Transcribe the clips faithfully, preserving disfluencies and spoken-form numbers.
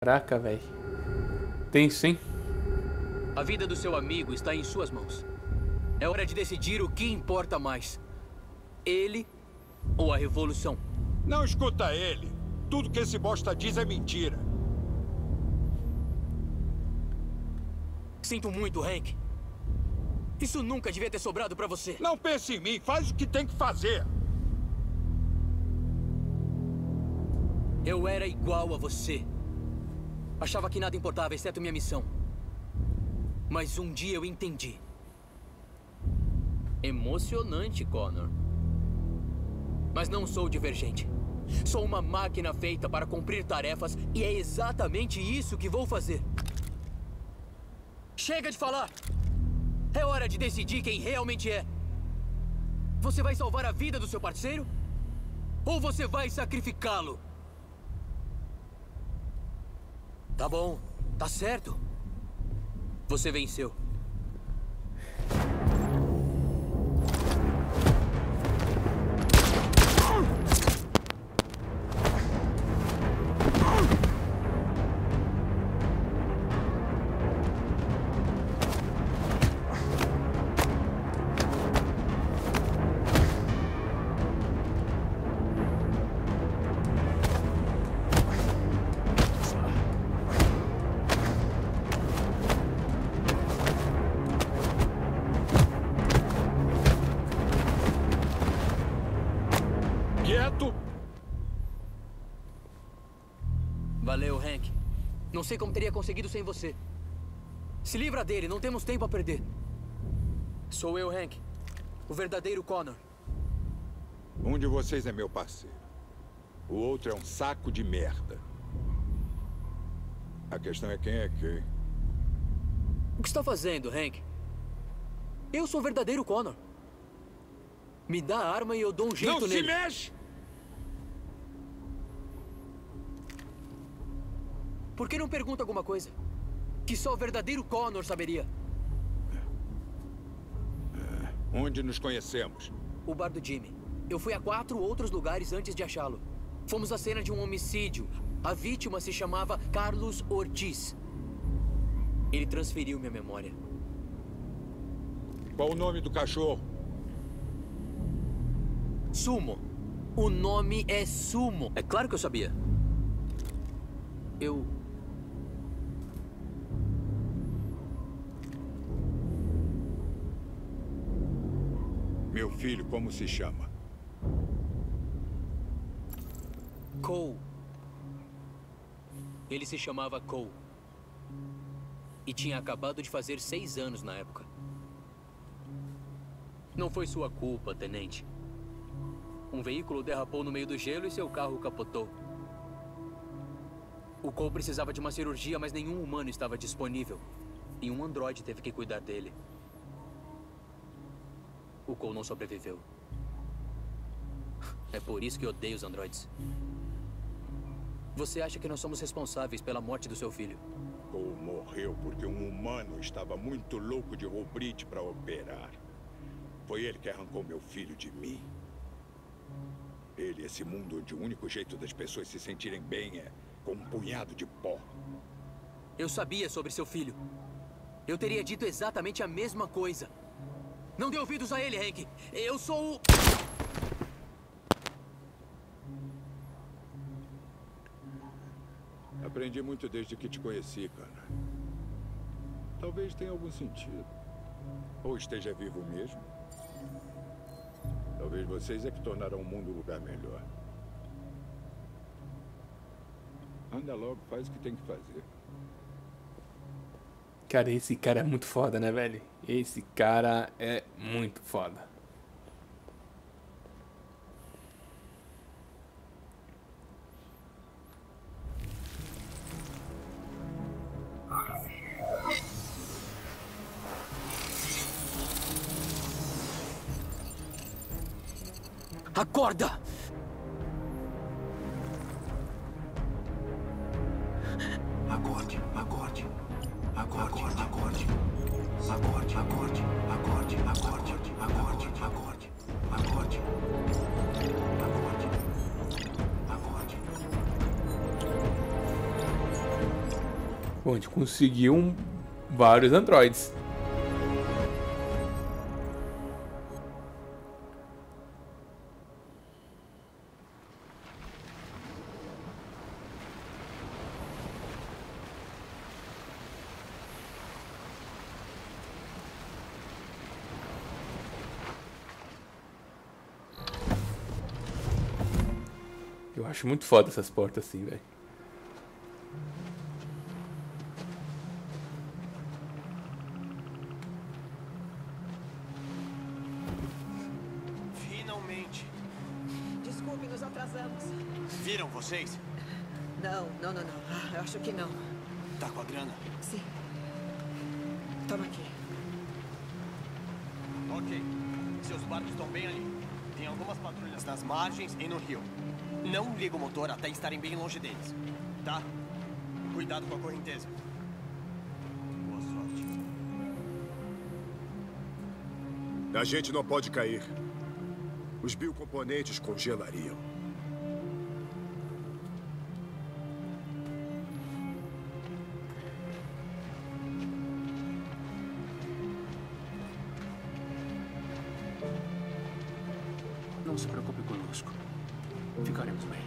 Caraca, velho. Tem sim. A vida do seu amigo está em suas mãos. É hora de decidir o que importa mais. Ele ou a revolução? Não escuta ele. Tudo que esse bosta diz é mentira. Sinto muito, Hank. Isso nunca devia ter sobrado pra você. Não pense em mim. Faz o que tem que fazer. Eu era igual a você. Achava que nada importava, exceto minha missão. Mas um dia eu entendi. Emocionante, Connor. Mas não sou divergente. Sou uma máquina feita para cumprir tarefas e é exatamente isso que vou fazer. Chega de falar! É hora de decidir quem realmente é. Você vai salvar a vida do seu parceiro? Ou você vai sacrificá-lo? Tá bom, tá certo. Você venceu. Quieto! Valeu, Hank. Não sei como teria conseguido sem você. Se livra dele, não temos tempo a perder. Sou eu, Hank. O verdadeiro Connor. Um de vocês é meu parceiro. O outro é um saco de merda. A questão é quem é quem. O que está fazendo, Hank? Eu sou o verdadeiro Connor. Me dá a arma e eu dou um jeito nele. Não se nele. mexe! Por que não pergunta alguma coisa? Que só o verdadeiro Connor saberia. É, onde nos conhecemos? O bar do Jimmy. Eu fui a quatro outros lugares antes de achá-lo. Fomos à cena de um homicídio. A vítima se chamava Carlos Ortiz. Ele transferiu minha memória. Qual o nome do cachorro? Sumo. O nome é Sumo. É claro que eu sabia. Eu... Meu filho, como se chama? Cole. Ele se chamava Cole. E tinha acabado de fazer seis anos na época. Não foi sua culpa, tenente. Um veículo derrapou no meio do gelo e seu carro capotou. O Cole precisava de uma cirurgia, mas nenhum humano estava disponível. E um androide teve que cuidar dele. O Cole não sobreviveu. É por isso que odeio os androides. Você acha que nós somos responsáveis pela morte do seu filho? Cole morreu porque um humano estava muito louco de rubrite para operar. Foi ele que arrancou meu filho de mim. Ele, esse mundo onde o único jeito das pessoas se sentirem bem é com um punhado de pó. Eu sabia sobre seu filho. Eu teria dito exatamente a mesma coisa. Não dê ouvidos a ele, Hank. Eu sou o... Aprendi muito desde que te conheci, cara. Talvez tenha algum sentido. Ou esteja vivo mesmo. Talvez vocês é que tornaram o mundo um lugar melhor. Anda logo, faz o que tem que fazer. Cara, esse cara é muito foda, né, velho? Esse cara é muito foda. Acorda! Acorde, acorde. Acorde, acorde. Acorde, acorde. Acorde, acorde. Acorde, acorde. Acorde. Acorde. Acorde. Bom, a gente conseguiu um, vários androides. Eu acho muito foda essas portas assim, velho. Finalmente. Desculpe, nos atrasamos. Viram vocês? Não, não, não, não. Ah, eu acho que não. Tá com a grana? Sim. Toma aqui. Ok. Seus barcos estão bem ali. Tem algumas patrulhas nas margens e no rio. Não liga o motor até estarem bem longe deles. Tá? Cuidado com a correnteza. Boa sorte. A gente não pode cair. Os biocomponentes congelariam. Não se preocupe conosco. Ficaremos bem.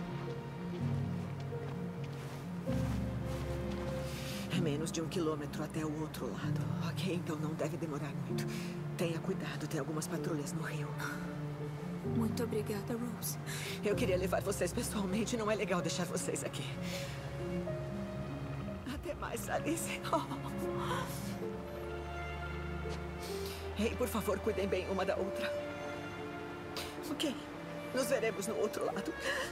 É menos de um quilômetro até o outro lado. Ok, então não deve demorar muito. Tenha cuidado, tem algumas patrulhas no rio. Muito obrigada, Rose. Eu queria levar vocês pessoalmente. Não é legal deixar vocês aqui. Até mais, Alice. Oh. Ei, por favor, cuidem bem uma da outra. Ok. Nos veremos no outro lado.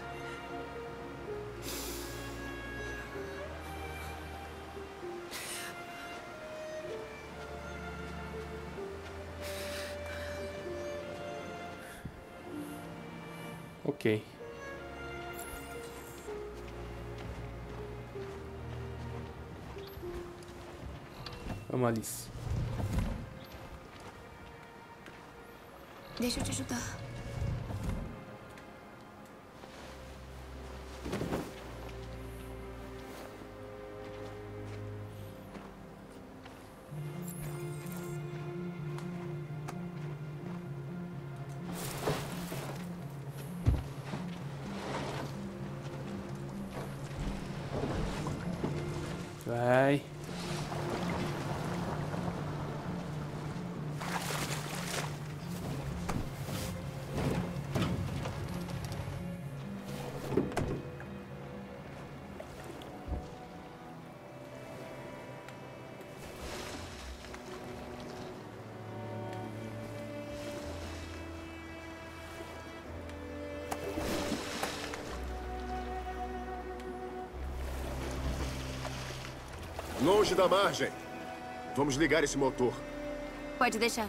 Ok. Vamos, Alice. Deixa eu te ajudar. Vai. Longe da margem. Vamos ligar esse motor. Pode deixar.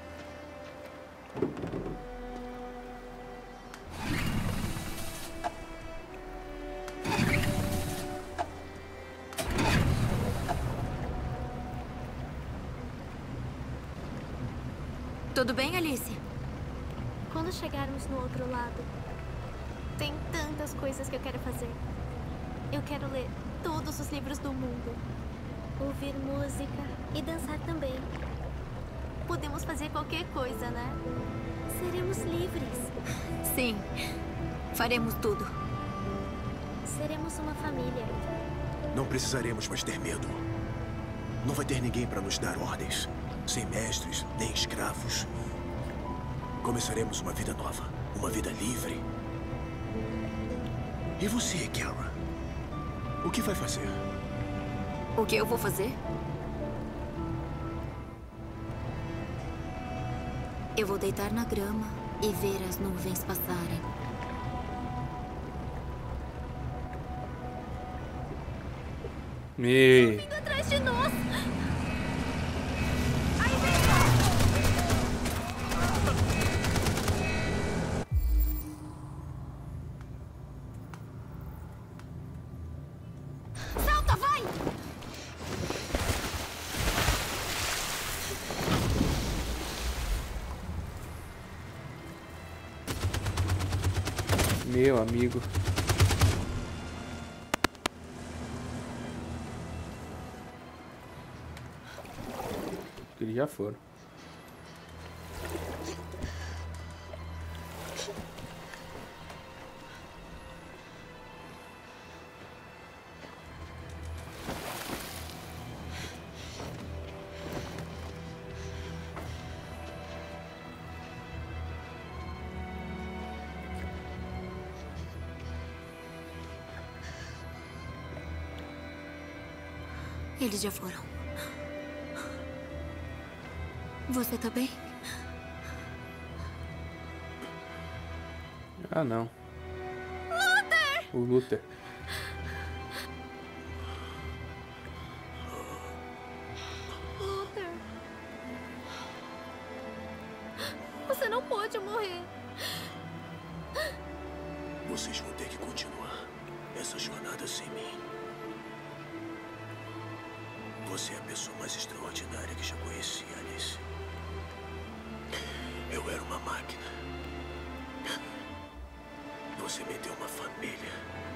Tudo bem, Alice? Quando chegarmos no outro lado, tem tantas coisas que eu quero fazer. Eu quero ler todos os livros do mundo, ouvir música e dançar também. Podemos fazer qualquer coisa, né? Seremos livres. Sim. Faremos tudo. Seremos uma família. Não precisaremos mais ter medo. Não vai ter ninguém para nos dar ordens. Sem mestres, nem escravos. Começaremos uma vida nova. Uma vida livre. E você, Kara? O que vai fazer? O que eu vou fazer? Eu vou deitar na grama e ver as nuvens passarem. Me... Vindo atrás de nós! Salta, vai! Meu amigo. que eles já foram. Eles já foram. Você tá bem? Ah, não. Luther! O Luther. Luther. Você não pode morrer. Vocês vão ter que continuar essa jornada sem mim. Você é a pessoa mais extraordinária que já conheci, Alice. Eu era uma máquina. Você me deu uma família.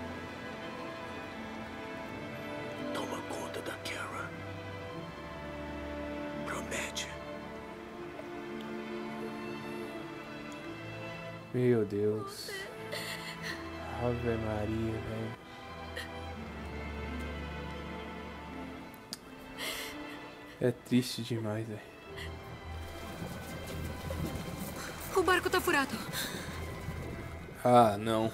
Toma conta da Kara. Promete. Meu Deus. Ave Maria, velho. É triste demais, velho. O barco tá furado. Ah, não.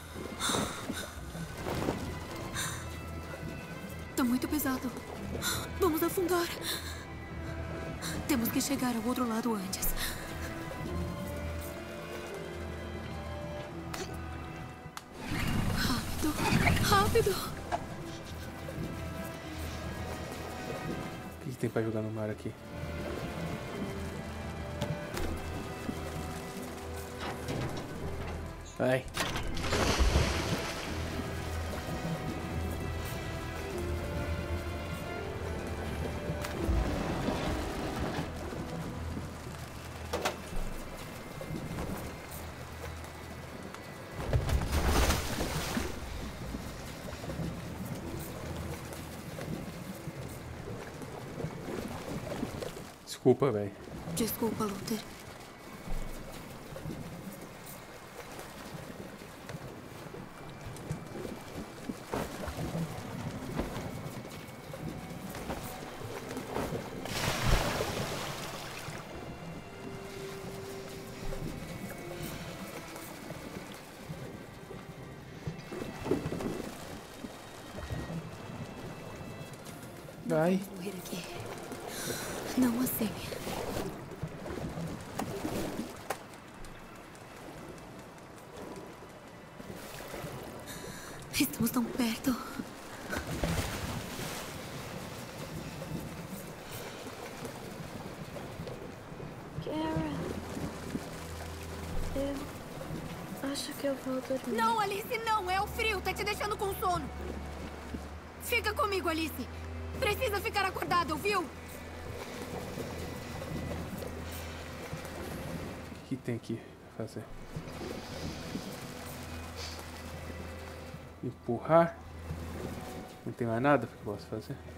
Tá muito pesado. Vamos afundar. Temos que chegar ao outro lado antes. Rápido, rápido. O que tem pra jogar no mar aqui? Vai. Desculpa, velho. Desculpa, Luther. Vai. Morrer aqui. Não assim. Estamos tão perto. Kara. Eu acho que eu vou dormir. Não, Alice, não! É o frio, tá te deixando com sono. Fica comigo, Alice. Precisa ficar acordada, ouviu? O que tem aqui pra fazer? Empurrar? Não tem mais nada que eu possa fazer?